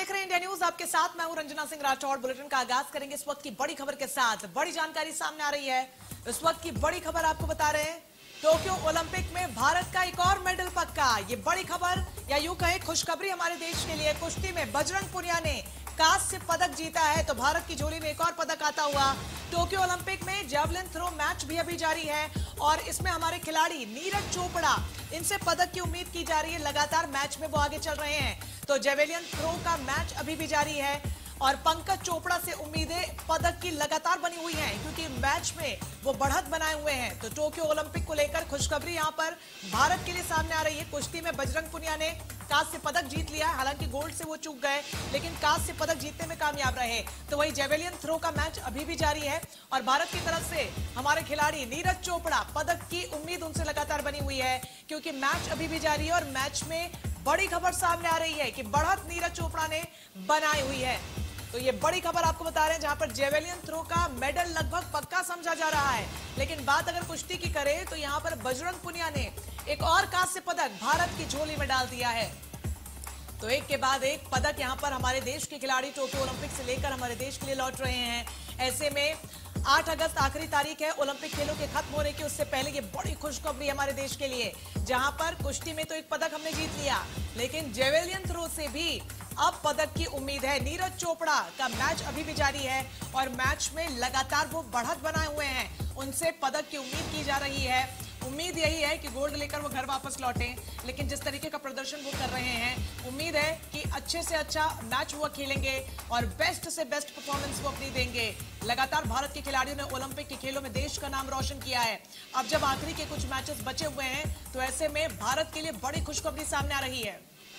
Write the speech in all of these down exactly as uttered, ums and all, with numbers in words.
देख रहे हैं इंडिया न्यूज, आपके साथ मैं हूं रंजना सिंह राठौड़। बुलेटिन का आगाज करेंगे इस वक्त की बड़ी खबर के साथ। बड़ी जानकारी सामने आ रही है। इस वक्त की बड़ी खबर आपको बता रहे हैं, टोक्यो ओलंपिक में भारत का एक और मेडल पक्का। ये बड़ी खबर या यूं कहें खुशखबरी हमारे देश के लिए। कुश्ती में बजरंग पुनिया ने कांस्य पदक जीता है, तो भारत की झोली में एक और पदक आता हुआ। टोक्यो ओलंपिक में जेवलिन थ्रो मैच भी अभी जारी है और इसमें हमारे खिलाड़ी नीरज चोपड़ा, इनसे पदक की उम्मीद की जा रही है। लगातार मैच में वो आगे चल रहे हैं, तो जेवलिन थ्रो का मैच अभी भी जारी है और पंकज चोपड़ा से उम्मीदें पदक की लगातार बनी हुई हैं, क्योंकि मैच में वो बढ़त बनाए हुए हैं। तो टोक्यो ओलंपिक को लेकर खुशखबरी यहां पर भारत के लिए सामने आ रही है। कुश्ती में बजरंग पुनिया ने कांस्य पदक जीत लिया है, हालांकि गोल्ड से वो चूक गए, लेकिन कांस्य पदक जीतने में कामयाब रहे। तो वही जेवलिन थ्रो का मैच अभी भी जारी है और भारत की तरफ से हमारे खिलाड़ी नीरज चोपड़ा, पदक की उम्मीद उनसे लगातार बनी हुई है, क्योंकि मैच अभी भी जारी है और मैच में बड़ी खबर सामने आ रही है कि बढ़त नीरज चोपड़ा ने बनाई हुई है। तो ये बड़ी खबर आपको बता रहे हैं, जहां पर जेवलिन थ्रो का मेडल लगभग पक्का समझा जा रहा है। लेकिन बात अगर कुश्ती की करें तो यहां पर बजरंग पुनिया ने एक और कांस्य पदक भारत की झोली में डाल दिया है। तो एक के बाद एक पदक यहां पर हमारे देश के खिलाड़ी टोक्यो ओलंपिक से लेकर हमारे देश के लिए लौट रहे हैं। ऐसे में आठ अगस्त आखिरी तारीख है ओलंपिक खेलों के खत्म होने की। उससे पहले ये बड़ी खुशखबरी हमारे देश के लिए, जहां पर कुश्ती में तो एक पदक हमने जीत लिया, लेकिन जेवलिन थ्रो से भी अब पदक की उम्मीद है। नीरज चोपड़ा का मैच अभी भी जारी है और मैच में लगातार वो बढ़त बनाए हुए हैं, उनसे पदक की उम्मीद की जा रही है। उम्मीद यही है कि गोल्ड लेकर वो घर वापस लौटें, लेकिन जिस तरीके का प्रदर्शन वो कर रहे हैं, उम्मीद है कि अच्छे से अच्छा मैच वो खेलेंगे और बेस्ट से बेस्ट परफॉर्मेंस वो अपनी देंगे। लगातार भारत के खिलाड़ियों ने ओलंपिक के खेलों में देश का नाम रोशन किया है। अब जब आखिरी के कुछ मैचेस बचे हुए हैं, तो ऐसे में भारत के लिए बड़ी खुशखबरी सामने आ रही है।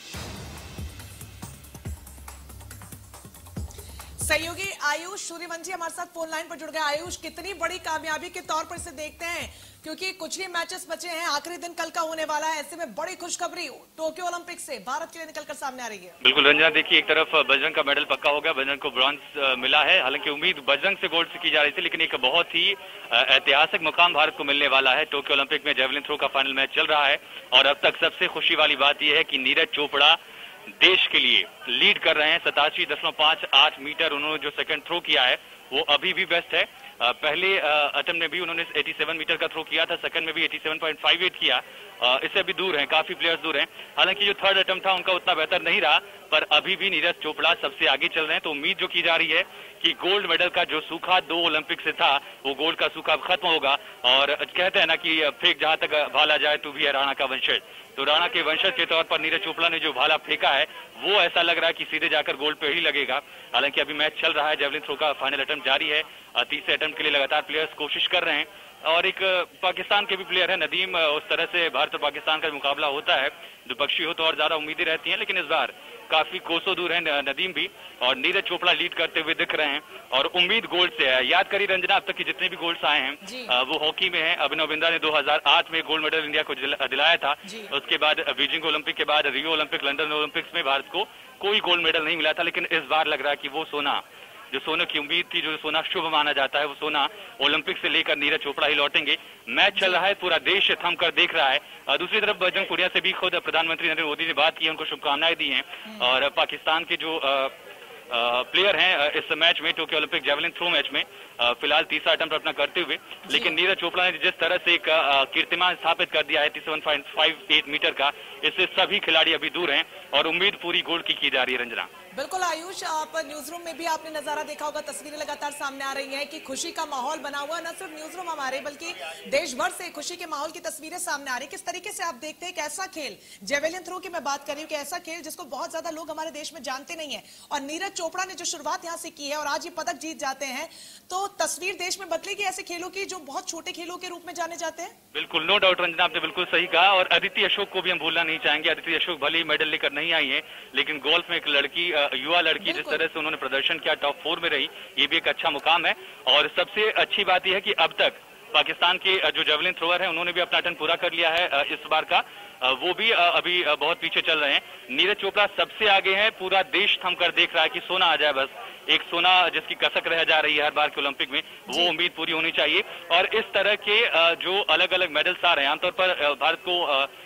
सहयोगी आयुष सूर्यवंशी हमारे साथ फोन लाइन पर जुड़ गए। आयुष, कितनी बड़ी कामयाबी के तौर पर से देखते हैं, क्योंकि कुछ ही मैचेस बचे हैं, आखिरी दिन कल का होने वाला है। ऐसे में बड़ी खुशखबरी टोक्यो ओलंपिक से भारत के लिए निकलकर सामने आ रही है। बिल्कुल रंजना, देखिए एक तरफ बजरंग का मेडल पक्का हो गया, बजरंग को ब्रॉन्ज मिला है। हालांकि उम्मीद बजरंग से गोल्ड से की जा रही थी, लेकिन एक बहुत ही ऐतिहासिक मुकाम भारत को मिलने वाला है। टोक्यो ओलंपिक में जेवलिन थ्रो का फाइनल मैच चल रहा है और अब तक सबसे खुशी वाली बात यह है कि नीरज चोपड़ा देश के लिए लीड कर रहे हैं। सतासी दशमलव पांच आठ मीटर उन्होंने जो सेकंड थ्रो किया है वो अभी भी बेस्ट है। पहले अटेम्प्ट में भी उन्होंने सत्तासी मीटर का थ्रो किया था, सेकंड में भी सत्तासी पॉइंट पाँच आठ किया। इससे अभी दूर हैं, काफी प्लेयर्स दूर हैं। हालांकि जो थर्ड अटेम्प्ट था उनका उतना बेहतर नहीं रहा, पर अभी भी नीरज चोपड़ा सबसे आगे चल रहे हैं। तो उम्मीद जो की जा रही है कि गोल्ड मेडल का जो सूखा दो ओलंपिक से था, वो गोल्ड का सूखा खत्म होगा। और कहते हैं ना कि फेंक जहां तक भाला जाए तू भी है राणा का वंशज, तो राणा के वंशज के तौर पर नीरज चोपड़ा ने जो भाला फेंका है वो ऐसा लग रहा है कि सीधे जाकर गोल्ड पे ही लगेगा। हालांकि अभी मैच चल रहा है, जेवलिन थ्रो का फाइनल अटेम्प्ट जारी है। तीसरे अटेम्प्ट के लिए लगातार प्लेयर्स कोशिश कर रहे हैं और एक पाकिस्तान के भी प्लेयर है नदीम। उस तरह से भारत और पाकिस्तान का मुकाबला होता है, द्विपक्षी हो तो और ज्यादा उम्मीदें रहती हैं, लेकिन इस बार काफी कोसों दूर है नदीम भी और नीरज चोपड़ा लीड करते हुए दिख रहे हैं और उम्मीद गोल्ड से है। याद करिए रंजना, अब तक के जितने भी गोल्ड्स आए हैं वो हॉकी में है। अभिनव बिंद्रा ने दो हज़ार आठ में गोल्ड मेडल इंडिया को दिलाया था। उसके बाद बीजिंग ओलंपिक के बाद रियो ओलंपिक, लंदन ओलंपिक्स में भारत को कोई गोल्ड मेडल नहीं मिला था, लेकिन इस बार लग रहा है कि वो सोना, जो सोने की उम्मीद थी, जो सोना शुभ माना जाता है, वो सोना ओलंपिक से लेकर नीरज चोपड़ा ही लौटेंगे। मैच चल रहा है, पूरा देश थम कर देख रहा है। दूसरी तरफ बजरंग पुनिया से भी खुद प्रधानमंत्री नरेंद्र मोदी ने बात की, उनको शुभकामनाएं दी हैं और पाकिस्तान के जो आ, आ, प्लेयर हैं इस मैच में, Tokyo Olympic javelin throw match में फिलहाल तीसरा अटेम्प्ट अपना करते हुए, लेकिन नीरज चोपड़ा ने जिस तरह से एक कीर्तिमान स्थापित कर दिया है सत्तासी पॉइंट पाँच आठ मीटर का, इससे सभी खिलाड़ी अभी दूर हैं और उम्मीद पूरी गोल्ड की की जा रही है। रंजना, बिल्कुल आयुष, आप न्यूज रूम में भी आपने नजारा देखा होगा, तस्वीरें लगातार सामने आ रही हैं कि खुशी का माहौल बना हुआ। न सिर्फ न्यूज रूम हमारे, बल्कि देश भर से खुशी के माहौल की तस्वीरें सामने आ रही। किस तरीके से आप देखते हैं कि ऐसा खेल, जेवलिन थ्रो की मैं बात कर रही हूँ, कि ऐसा खेल जिसको बहुत ज्यादा लोग हमारे देश में जानते नहीं है और नीरज चोपड़ा ने जो शुरुआत यहाँ से की है और आज ये पदक जीत जाते हैं, तो तस्वीर देश में बदलेगी ऐसे खेलों की जो बहुत छोटे खेलों के रूप में जाने जाते हैं। बिल्कुल, नो डाउट रंजना, आपने बिल्कुल सही कहा और अदिति अशोक को भी हम भूलना नहीं चाहेंगे। अदिति अशोक भले ही मेडल लेकर नहीं आई है, लेकिन गोल्फ में एक लड़की, युवा लड़की, जिस तरह से उन्होंने प्रदर्शन किया, टॉप फोर में रही, ये भी एक अच्छा मुकाम है। और सबसे अच्छी बात यह है कि अब तक पाकिस्तान के जो जेवलिन थ्रोअर हैं उन्होंने भी अपना टर्न पूरा कर लिया है इस बार का, वो भी अभी बहुत पीछे चल रहे हैं। नीरज चोपड़ा सबसे आगे हैं, पूरा देश थम कर देख रहा है कि सोना आ जाए, बस एक सोना जिसकी कसक रह जा रही है हर बार के ओलंपिक में, वो उम्मीद पूरी होनी चाहिए। और इस तरह के जो अलग अलग मेडल्स आ रहे हैं, आमतौर पर भारत को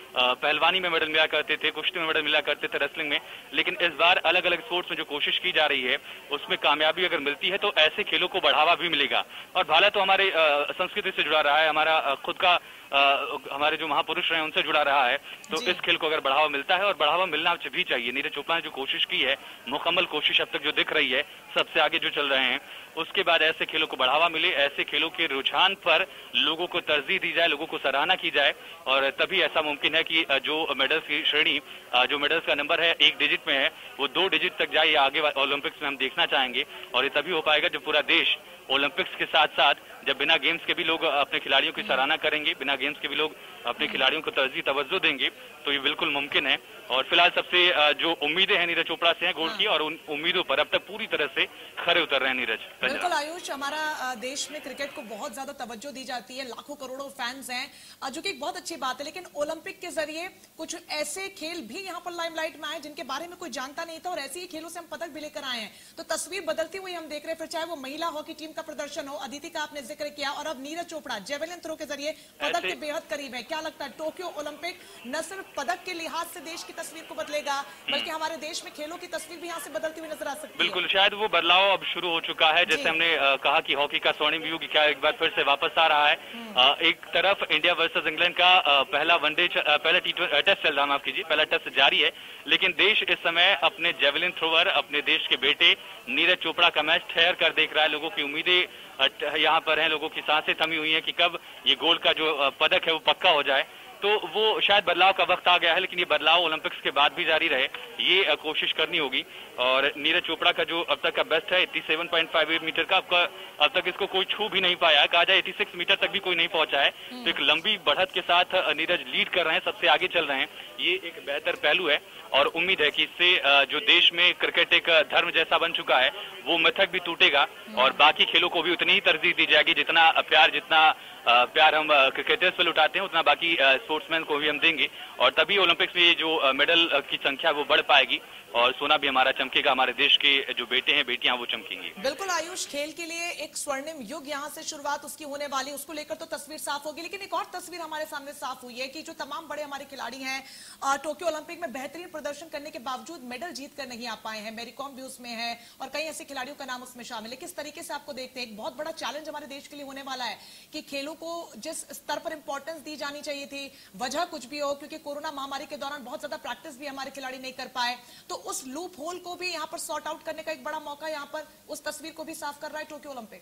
पहलवानी में मेडल मिला करते थे, कुश्ती में मेडल मिला करते थे, रेसलिंग में, लेकिन इस बार अलग अलग स्पोर्ट्स में जो कोशिश की जा रही है उसमें कामयाबी अगर मिलती है तो ऐसे खेलों को बढ़ावा भी मिलेगा। और भाला तो हमारे संस्कृति से जुड़ा रहा है, हमारा खुद का आ, हमारे जो महापुरुष रहे उनसे जुड़ा रहा है, तो इस खेल को अगर बढ़ावा मिलता है, और बढ़ावा मिलना भी चाहिए। नीरज चोपड़ा ने जो कोशिश की है, मुकम्मल कोशिश अब तक जो दिख रही है, सबसे आगे जो चल रहे हैं, उसके बाद ऐसे खेलों को बढ़ावा मिले, ऐसे खेलों के रुझान पर लोगों को तरजीह दी जाए, लोगों को सराहना की जाए, और तभी ऐसा मुमकिन है कि जो मेडल्स की श्रेणी, जो मेडल्स का नंबर है एक डिजिट में है, वो दो डिजिट तक जाए, आगे ओलंपिक्स में हम देखना चाहेंगे। और ये तभी हो पाएगा जब पूरा देश ओलंपिक्स के साथ साथ, जब बिना गेम्स के भी लोग अपने खिलाड़ियों की सराहना करेंगे, बिना गेम्स के भी लोग अपने खिलाड़ियों को तरजीह तवज्जो देंगे, तो ये बिल्कुल मुमकिन है। और फिलहाल सबसे जो उम्मीदें हैं नीरज चोपड़ा से हैं गोल्ड की, और उन उम्मीदों पर अब तक पूरी तरह से खरे उतर रहे हैं नीरज। बिल्कुल आयुष, हमारा देश में क्रिकेट को बहुत ज्यादा तवज्जो दी जाती है, लाखों करोड़ों फैंस हैं, जो कि एक बहुत अच्छी बात है, लेकिन ओलंपिक के जरिए कुछ ऐसे खेल भी यहाँ पर लाइमलाइट में आए जिनके बारे में कोई जानता नहीं था, और ऐसे ही खेलों से हम पदक भी लेकर आए हैं। तो तस्वीर बदलती हुई हम देख रहे हैं, फिर चाहे वो महिला हॉकी टीम का प्रदर्शन हो, अदिति का आपने जिक्र किया, और अब नीरज चोपड़ा जेवलिन थ्रो के जरिए पदक के बेहद करीब है। क्या लगता है टोक्यो ओलंपिक न सिर्फ पदक के लिहाज से देश की तस्वीर को बदलेगा, बल्कि हमारे देश में खेलों की तस्वीर भी यहाँ से बदलती हुई नजर आ सकती है? बिल्कुल, शायद वो बदलाव अब शुरू हो चुका है। जैसे हमने आ, कहा कि हॉकी का स्वर्णिम युग क्या एक बार फिर से वापस आ रहा है। आ, एक तरफ इंडिया वर्सेस इंग्लैंड का आ, पहला वनडे पहला टी टेस्ट चल रहा, माफ कीजिए, पहला टेस्ट जारी है, लेकिन देश इस समय अपने जेवलिन थ्रोवर, अपने देश के बेटे नीरज चोपड़ा का मैच ठहर कर देख रहा है। लोगों की उम्मीदें यहाँ पर हैं, लोगों की सांसें थमी हुई हैं कि कब ये गोल्ड का जो पदक है वो पक्का हो जाए। तो वो शायद बदलाव का वक्त आ गया है, लेकिन ये बदलाव ओलंपिक्स के बाद भी जारी रहे, ये कोशिश करनी होगी। और नीरज चोपड़ा का जो अब तक का बेस्ट है सत्तासी पॉइंट पाँच आठ मीटर का, आपका अब तक इसको कोई छू भी नहीं पाया है, कहा जाए छियासी मीटर तक भी कोई नहीं पहुंचा है। तो एक लंबी बढ़त के साथ नीरज लीड कर रहे हैं, सबसे आगे चल रहे हैं, ये एक बेहतर पहलू है। और उम्मीद है कि इससे जो देश में क्रिकेट एक धर्म जैसा बन चुका है, वो मिथक भी टूटेगा, और बाकी खेलों को भी उतनी ही तरजीह दी जाएगी, जितना प्यार जितना प्यार हम क्रिकेटर्स पर लुटाते हैं, उतना बाकी स्पोर्ट्समैन को भी हम देंगे, और तभी ओलंपिक्स में जो मेडल की संख्या वो बढ़ पाएगी, और सोना भी हमारा चमकेगा, हमारे देश के जो बेटे हैं बेटियां वो चमकेंगी। बिल्कुल आयुष, खेल के लिए एक स्वर्णिम युग यहाँ से शुरुआत उसकी होने वाली, उसको लेकर तो तस्वीर साफ होगी, लेकिन एक और तस्वीर हमारे सामने साफ हुई है कि जो तमाम बड़े हमारे खिलाड़ी हैं टोक्यो ओलंपिक में बेहतरीन प्रदर्शन करने के बावजूद मेडल जीत कर नहीं आ पाए हैं। मैरी कॉम भी उसमें है, और कई ऐसे खिलाड़ियों का नाम उसमें शामिल है। किस तरीके से आपको देखते हैं, एक बहुत बड़ा चैलेंज हमारे देश के लिए होने वाला है कि खेलों को जिस स्तर पर इंपॉर्टेंस दी जानी चाहिए थी, वजह कुछ भी हो, क्योंकि कोरोना महामारी के दौरान बहुत ज्यादा प्रैक्टिस भी हमारे खिलाड़ी नहीं कर पाए, तो उस लूप होल को भी यहाँ पर सॉर्ट आउट करने का एक बड़ा मौका यहाँ पर उस तस्वीर को भी साफ कर रहा है टोक्यो ओलंपिक।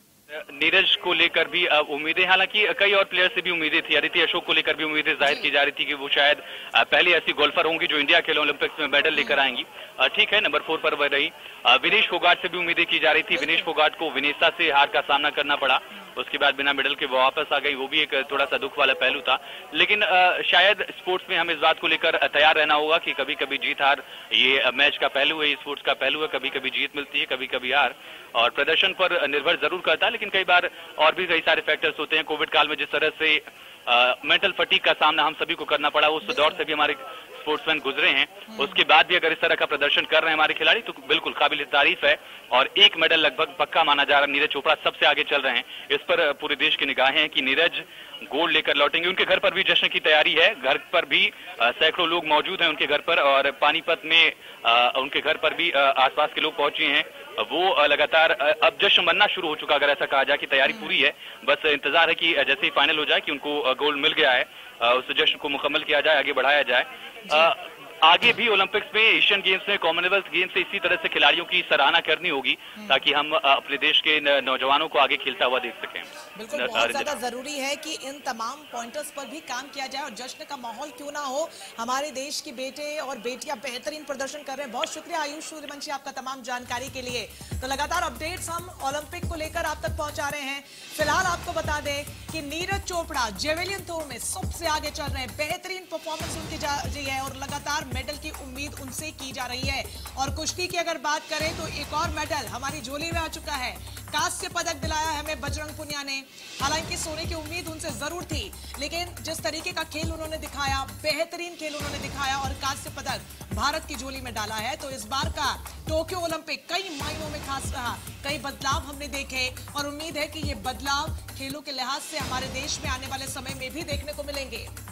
नीरज को लेकर भी उम्मीदें, हालांकि कई और प्लेयर से भी उम्मीदें थी, अदिति अशोक को लेकर भी उम्मीदें जाहिर की जा रही थी कि वो शायद पहली ऐसी गोल्फर होंगी जो इंडिया खेलो ओलंपिक्स में मेडल लेकर आएंगी। ठीक है, नंबर फोर पर वह रही। विनेश फोगाट से भी उम्मीदें की जा रही थी, विनेश फोगाट को विनेशा से हार का सामना करना पड़ा, उसके बाद बिना मेडल के वो वापस आ गई, वो भी एक थोड़ा सा दुख वाला पहलू था। लेकिन शायद स्पोर्ट्स में हमें इस बात को लेकर तैयार रहना होगा कि कभी कभी जीत हार ये मैच का पहलू है, स्पोर्ट्स का पहलू है, कभी कभी जीत मिलती है, कभी कभी हार, और प्रदर्शन पर निर्भर जरूर करता है, लेकिन कई बार और भी कई सारे फैक्टर्स होते हैं। कोविड काल में जिस तरह से मेंटल फटीग का सामना हम सभी को करना पड़ा, उस दौर से भी हमारे स्पोर्ट्समैन गुजरे हैं, उसके बाद भी अगर इस तरह का प्रदर्शन कर रहे हैं हमारे खिलाड़ी, तो बिल्कुल काबिल तारीफ है, और एक मेडल लगभग पक्का माना जा रहा है। नीरज चोपड़ा सबसे आगे चल रहे हैं, इस पर पूरे देश की निगाहें हैं कि नीरज गोल्ड लेकर लौटेंगे। उनके घर पर भी जश्न की तैयारी है, घर पर भी सैकड़ों लोग मौजूद हैं उनके घर पर, और पानीपत में आ, उनके घर पर भी आ, आसपास के लोग पहुंचे हैं, वो लगातार अब जश्न बनना शुरू हो चुका, अगर ऐसा कहा जाए कि तैयारी पूरी है, बस इंतजार है कि जैसे ही फाइनल हो जाए कि उनको गोल्ड मिल गया है, उस जश्न को मुकम्मल किया जाए, आगे बढ़ाया जाए। आगे भी ओलंपिक्स में, एशियन गेम्स में, कॉमनवेल्थ गेम्स से इसी तरह से खिलाड़ियों की सराहना करनी होगी, ताकि हम अपने देश के नौजवानों को आगे खेलता हुआ देख सकें। बिल्कुल, बहुत ज्यादा जरूरी है कि इन तमाम पॉइंटर्स पर भी काम किया जाए, और जश्न का माहौल क्यों ना हो, हमारे देश के बेटे और बेटियां बेहतरीन प्रदर्शन कर रहे हैं। बहुत शुक्रिया आयुष सूर्यवंशी आपका तमाम जानकारी के लिए। तो लगातार अपडेट्स हम ओलंपिक को लेकर आप तक पहुंचा रहे हैं। फिलहाल आपको बता दें कि नीरज चोपड़ा जेवलिन थ्रो में सबसे आगे चल रहे हैं, बेहतरीन परफॉर्मेंस उनकी जा रही है, और लगातार मेडल की उम्मीद उनसे की जा रही है। और कुश्ती की अगर बात करें तो एक और मेडल हमारी झोली में आ चुका है, कांस्य पदक दिलाया है हमें बजरंग पुनिया ने। हालांकि सोने की उम्मीद उनसे जरूर थी, लेकिन जिस तरीके का खेल उन्होंने दिखाया, बेहतरीन खेल उन्होंने दिखाया, और कांस्य पदक भारत की झोली में डाला है, तो इस बार का टोक्यो ओलंपिक कई मायनों में खास रहा। कई बदलाव हमने देखे, और उम्मीद है कि ये बदलाव खेलों के लिहाज से हमारे देश में आने वाले समय में भी देखने को मिलेंगे।